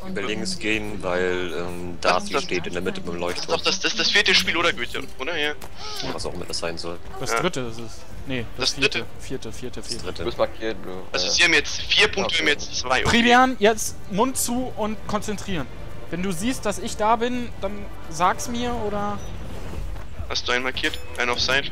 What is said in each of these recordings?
über links gehen, weil Darcy steht in der Mitte mit dem Leuchtturm. Das ist das vierte Spiel, oder Goethe? Oder? Ja. Was auch immer das sein soll. Das dritte ist es. Nee, das vierte. Vierte. Das dritte. Du bist markiert, Bro. Also sie haben jetzt 4 Punkte, wir haben jetzt 2. Okay. Privian, jetzt Mund zu und konzentrieren. Wenn du siehst, dass ich da bin, dann sag's mir oder... Hast du einen markiert? Einen Offside?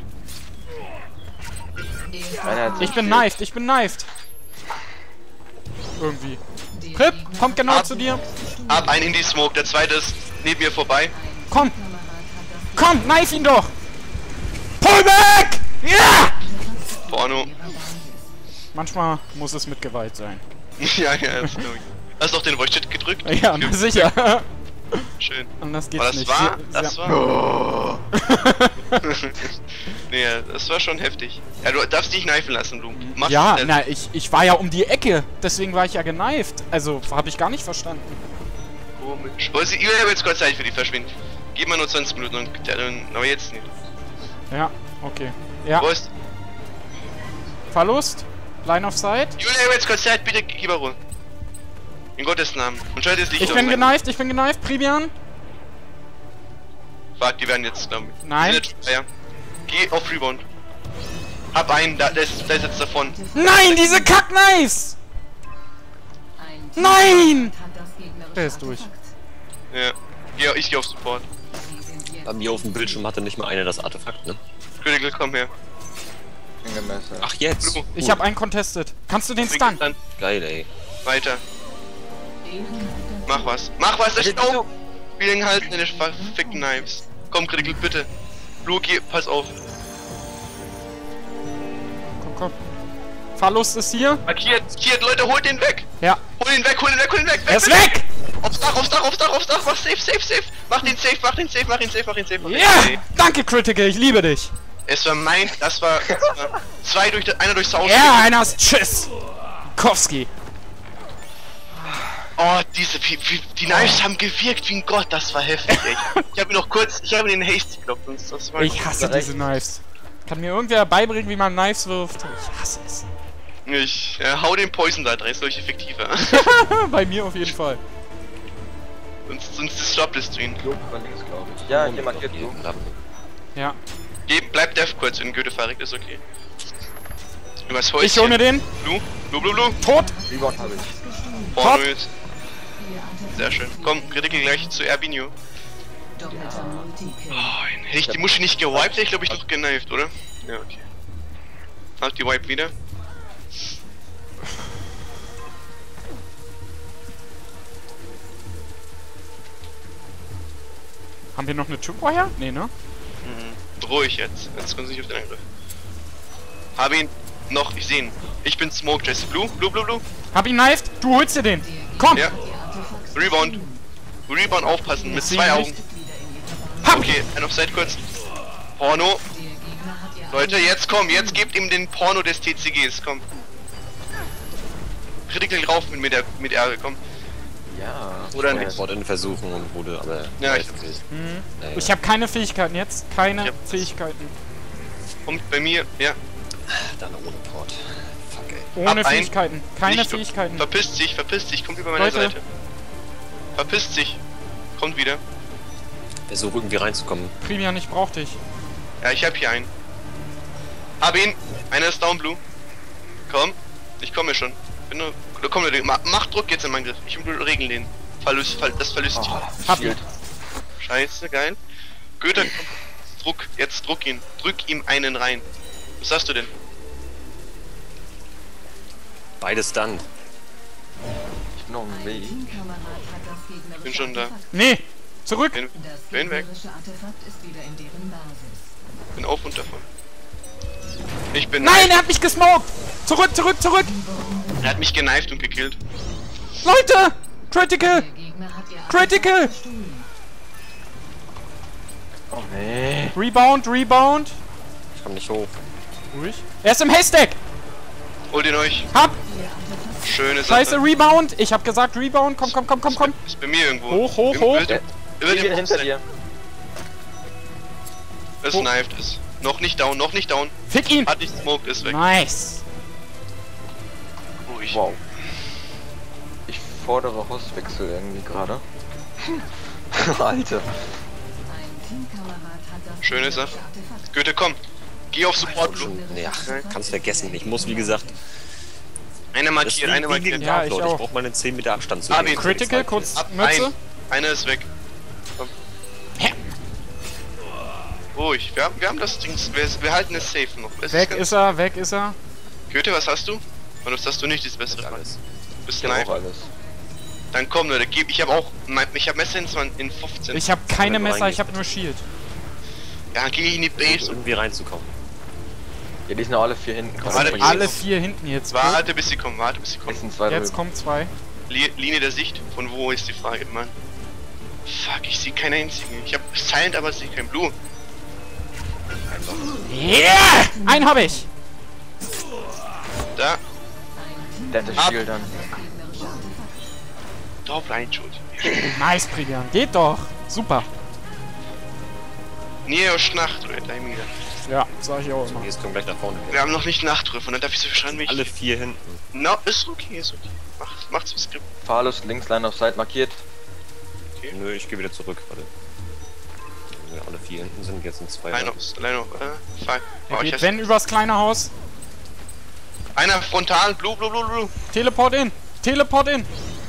Ich bin knifed. Irgendwie. Prip, kommt genau zu dir. Hab einen in die Smoke, der zweite ist neben mir vorbei. Komm, knife ihn doch. Pull back! Ja! Porno. Manchmal muss es mit Gewalt sein. ja, das glaube ich. Hast du auch den Voice-Chat gedrückt? Ja, sicher. Schön. Anders geht's Aber das nicht. Das war... Oh. nee, das war schon heftig. Ja, du darfst dich kneifen lassen, du. Machst Ja, das. na, ich war ja um die Ecke. Deswegen war ich ja geneift. Also, habe ich gar nicht verstanden. Komisch. Ich habe jetzt kurz Zeit für die verschwinden. Gib mal nur 20 Minuten und... Aber jetzt nicht. Ja, okay. Ja. Wo ist... Verlust. Line of sight. Julia, ich habe jetzt kurz Zeit, bitte gib mal ruhig. In Gottes Namen. Und schalt das Licht Ich bin geneift, Privian. Fuck, die werden jetzt, glaube ich. Nein. Ja. Geh auf Rebound. Hab einen, der ist jetzt davon. Nein, diese Kack-Knives! Nein! Der ist durch. Ja. Ich geh auf Support. Bei mir auf dem Bildschirm hatte nicht mal einer das Artefakt, ne? Critical, komm her. Ach, jetzt! Ich hab einen contested. Kannst du den Stun? Geil, ey. Weiter. Mach was, das ist auf! Wir hängen halt in den verfickten Knives. Komm, Critical, bitte. Luki, pass auf. Komm. Verlust ist hier. Markiert, Leute, holt den weg! Ja. Hol ihn weg! Er ist weg! Aufs Dach! Mach safe! Mach ihn safe! Ja! Danke, Critical, ich liebe dich! Es war mein, das war einer durchs Haus. Ja, einer ist Tschüss! Kowski. Oh, die Knives haben gewirkt wie ein Gott, das war heftig, ey. Ich habe ihn in Haste geklopft und das war... Ich hasse diese Knives. Kann mir irgendwer beibringen, wie man Knives wirft? Ich hasse es. Ich hau den Poison da rein, ist deutlich effektiver. Bei mir auf jeden Fall. Sonst disruptest du ihn. Ja, hier markiert du. Ja. Bleib Death kurz, wenn Goethe verreckt ist, okay. Übers Häuschen. Ich hol mir den. Blue. Tot! Rebound habe ich. Porno ist. Sehr schön. Komm, Critical gleich zu Erbinio. Hätte ich die Muschi nicht gewiped, hätte ich glaube ich noch geneift, oder? Ja, okay. Halt die Wipe wieder. Haben wir noch eine Tripwire? Nee, ne? Ruhig jetzt. Jetzt kommen sie nicht auf den Angriff. Habe ihn noch, ich sehe ihn. Ich bin Smoke, Jesse. Blue. Hab ihn knifed, du holst dir den. Komm! Ja. Rebound aufpassen, mit 2 Augen. Okay, ein Offside kurz. Porno. Leute, jetzt komm, jetzt gebt ihm den Porno des TCGs, komm. Critical rauf mit R, komm. Ja. Oder Ich nicht. wollte ihn versuchen und wurde aber... Ja, Ich habe keine Fähigkeiten jetzt. Keine Fähigkeiten. Kommt bei mir, ja. Dann ohne Port. Fuck, ey. Ohne Hab einen. Fähigkeiten. Keine Nicht- Fähigkeiten. Verpisst sich, kommt über meine Leute. Seite. Verpisst sich. Kommt wieder. Versuche irgendwie reinzukommen. Privian, ich brauch dich. Ja, ich hab hier einen. Hab ihn. Einer ist down, Blue. Komm. Ich komme schon. Bin nur... Komm, mach Druck jetzt in meinen Griff. Ich regel den. Das verlöst dich. Hab ihn. Scheiße, geil. Goethe, Druck. Jetzt druck ihn. Drück ihm einen rein. Was hast du denn? Beides dann. Ich bin auf dem Weg. Bin schon da. Nee! Zurück! Bin weg. Bin auf und davon. Ich bin... Nein, er hat mich gesmoked! Zurück! Er hat mich geneift und gekillt. Leute! Critical! Oh nee. Rebound! Ich komm nicht hoch. Ruhig. Er ist im Haystack! Holt ihn euch. Hab! Schöne Sache. Scheiße, Rebound! Ich hab gesagt Rebound! Komm! Ist bei mir irgendwo. Hoch! Über dem Hinter Poster. dir. Es knifed ist. Noch nicht down. Fick ihn! Hat nicht smoked, ist weg. Nice! Ruhig. Wow. Ich vordere Hostwechsel irgendwie gerade. Alter. Schön ist er. Goethe, komm. Geh auf Support, Blue. Ja, kannst vergessen. Ich muss, wie gesagt, Einer markiert, einer markiert. Ja, ich ich auch. brauche mal einen 10 Meter Abstand zu Armin, denen. Critical, kurz Ab Mütze. Einer ist weg. Hä? Ruhig, wir haben das Ding, wir halten es safe noch. Es Weg ganz- ist er, weg ist er. Goethe, was hast du? Und das hast du nicht, das bessere. Alles. Bist Ich du hab auch nein? alles. Dann komm, Leute, ich habe auch, ich habe Messer in 15. Ich habe keine Wenn du Messer, ich reingehst, habe nur Shield. Ja, geh in die Base und Irgendwie reinzukommen. Ja, die sind alle 4 hinten. Komm, Warte, von Alle jedem. 4 hinten jetzt. warte bis sie kommen, warte bis sie Es kommen. sind 2 Jetzt drüben. kommen 2. Linie der Sicht, von wo ist die Frage, Mann? Fuck, ich sehe keinen einzigen. Ich habe Silent, aber ich sehe kein Blue. Yeah! Einen habe ich. Da, Der hat das Ab. Shield dann. drauf reinschaut. Nice, Brilliant. Geht doch. Super. Neo Schnacht, Leute, ein Meter. Ja, sag ich auch immer. Jetzt kommen gleich nach vorne. Wir haben noch nicht Nachtrüff und dann darf ich so schreien, wie ich... Alle 4 hinten. No, ist okay, ist okay. Macht's im Skript. Fahrlust links, Line of Sight markiert. Nö, ich gehe wieder zurück, warte. Wenn alle 4 hinten sind, jetzt sind 2. Line of, fuck. Oh, ich Geht hasse- wenn übers kleine Haus. Einer frontal, Blue. Teleport in. Teleport in.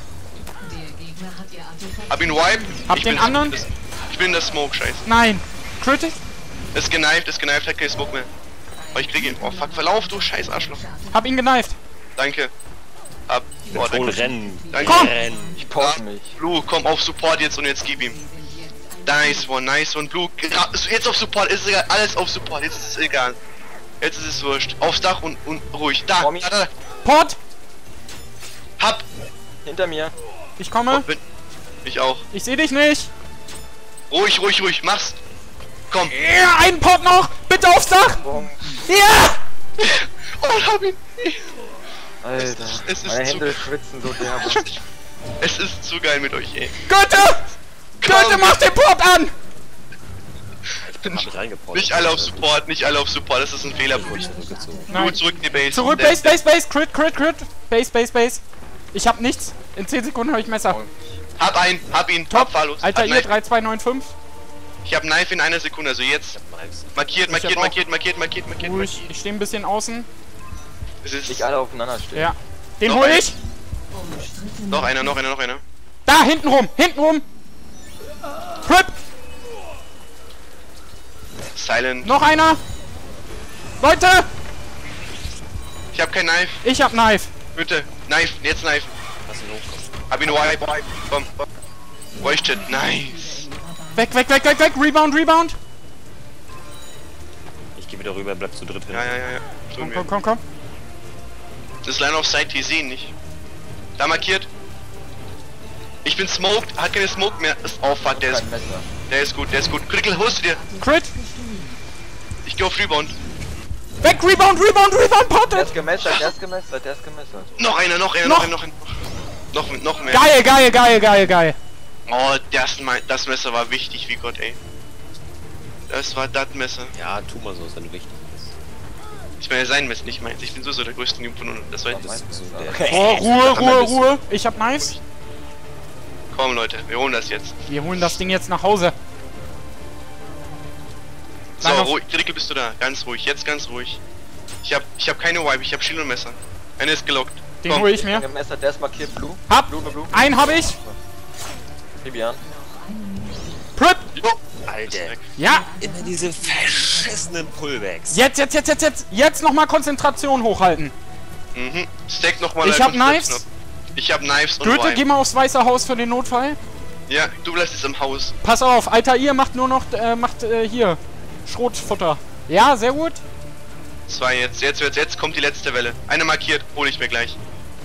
Hab ihn wipe. Hab Ich den bin- anderen. Ich bin in der Smoke, scheiße. Nein. Critic. Ist geneift, hat keine Smoke mehr. Oh, ich krieg ihn. Oh, fuck, verlauf, du scheiß Arschloch. Hab ihn geneift. Danke. Ab. Oh, Ton danke. rennen. Danke. Komm! Rennen. Ich porsche mich. Blue, komm auf Support jetzt und jetzt gib ihm. Nice one, Blue. Jetzt auf Support, ist egal. Alles auf Support, jetzt ist es egal. Jetzt ist es wurscht. Aufs Dach und ruhig. Da. Tommy. Port. Hab. Hinter mir. Ich komme. Bin- Ich auch. Ich sehe dich nicht. Ruhig, mach's. Komm. Ja, einen Port noch. Bitte aufs Dach. Boom. Ja. Oh, hab ihn. Alter. Es ist Meine zu- Hände schwitzen so derbe. Es ist zu geil mit euch, ey. Goethe. Goethe, mach den Port an. Hab mich reingeport. Nicht alle auf Support, das ist ein Fehler von euch. Zurückgezogen. Blue, zurück in die Base. Zurück, Der- Base. Crit. Base. Ich hab nichts. In 10 Sekunden habe ich Messer. Hab ihn. Top. Hab Fahrlos. Alter, Hab ihr Knife. 3295. Ich hab Knife in einer Sekunde, also jetzt. Markiert. Ruhig. Ich stehe ein bisschen außen. Es ist Nicht alle aufeinander stehen. Ja. Den Noch hol einer. ich. noch einer. Da, hinten rum. Crip. Silent. Noch einer. Leute. Ich hab kein Knife. Ich hab Knife. Bitte. Knife. Jetzt Knife. Lass ihn hochkommen. Hab ihn wipe. Komm. Leuchtet. Nice. Weg. Rebound. Ich gehe wieder rüber, bleib zu dritt hinten. Ja. Tun wir. Komm. Das Line of Sight, die sehen nicht. Da markiert. Ich bin smoked. Hat keine Smoke mehr. Ist fuck, der ist Kein Messer. Der ist gut. Critical, holst du dir. Crit. Ich geh auf Rebound. Weg, Rebound, Der Potted. ist gemessert. Noch einer. Noch Noch mehr. Geil. Oh, das Messer war wichtig wie Gott, ey. Das war das Messer. Ja, tu mal so, wenn du wichtig bist. Ich meine, sein Messer, nicht meins. Ich bin so der größte Noob von uns. Das war Das das. So Okay. der Ruhe. Ich hab Knives. Komm, Leute, wir holen das jetzt. Wir holen das Ding jetzt nach Hause. So, Line of- ruhig. Critical, bist du da? Ganz ruhig. Jetzt ganz ruhig. Ich hab keine Wipe. Ich hab Shield und Messer. Einer ist gelockt. Den Komm. hol ich mir. Gemessert, der ist markiert. Blue. Hab. Blue. Einen hab ich. Fabian. Prep. Oh, Alter. Ja. Immer diese verschissenen Pullbacks. Jetzt nochmal Konzentration hochhalten. Stack nochmal. Ich hab Knives. Ich hab Knives und Goethe, Wipe. geh mal aufs Weiße Haus für den Notfall. Ja, du bleibst jetzt im Haus. Pass auf, Alter, ihr macht nur noch, hier, Schrotfutter. Ja, sehr gut. 2 jetzt. Jetzt kommt die letzte Welle. Eine markiert, hole ich mir gleich.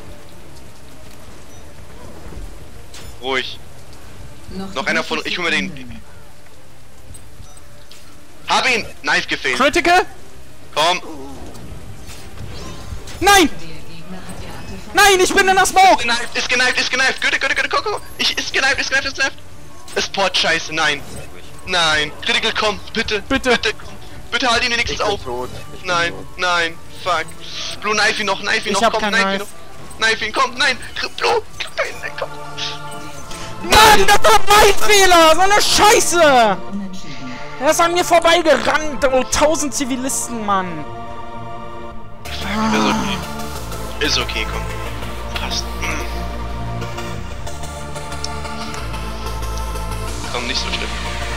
Ruhig. Noch einer von. Ich hol mir den. Hab ihn! Knife gefehlt. Critical? Komm. Nein! Nein, ich bin in der Smoke! Ist geneift. Goethe, komm. Ist geneift. Ist Port scheiße, nein. Nein. Critical, komm, bitte. Bitte. Komm. Bitte halt ihn wenigstens Ich bin auf. tot. Ich bin Nein, tot. nein, fuck. Blue, knife ihn noch, Ich hab komm, kein knife ihn Knife. noch. Kneif ihn, komm, nein! Blue! Nein, komm! Mann, das war mein Fehler! So eine Scheiße! Er ist an mir vorbeigerannt, oh, 1000 Zivilisten, Mann! Ist okay. Ist okay, komm. Passt. Komm, nicht so schlimm.